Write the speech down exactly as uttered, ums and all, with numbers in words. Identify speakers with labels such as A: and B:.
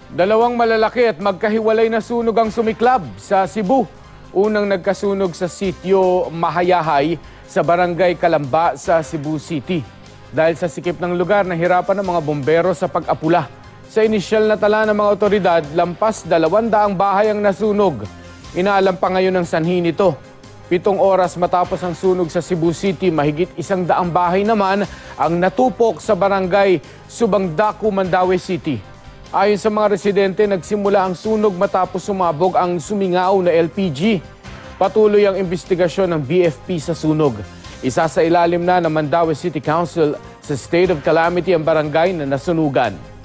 A: Dalawang malalaki at magkahiwalay na sunog ang sumiklab sa Cebu. Unang nagkasunog sa sitio Mahayahay sa barangay Kalamba sa Cebu City. Dahil sa sikip ng lugar, nahirapan ng mga bombero sa pag-apula. Sa inisyal na tala ng mga otoridad, lampas dalawang daang bahay ang nasunog. Inaalam pa ngayon ang sanhi nito. Pitong oras matapos ang sunog sa Cebu City, mahigit isang daang bahay naman ang natupok sa barangay Subangdaku, Mandaue City. Ayon sa mga residente, nagsimula ang sunog matapos sumabog ang sumingaw na L P G. Patuloy ang investigasyon ng B F P sa sunog. Isa sa ilalim na ng Mandaue City Council sa state of calamity ang barangay na nasunugan.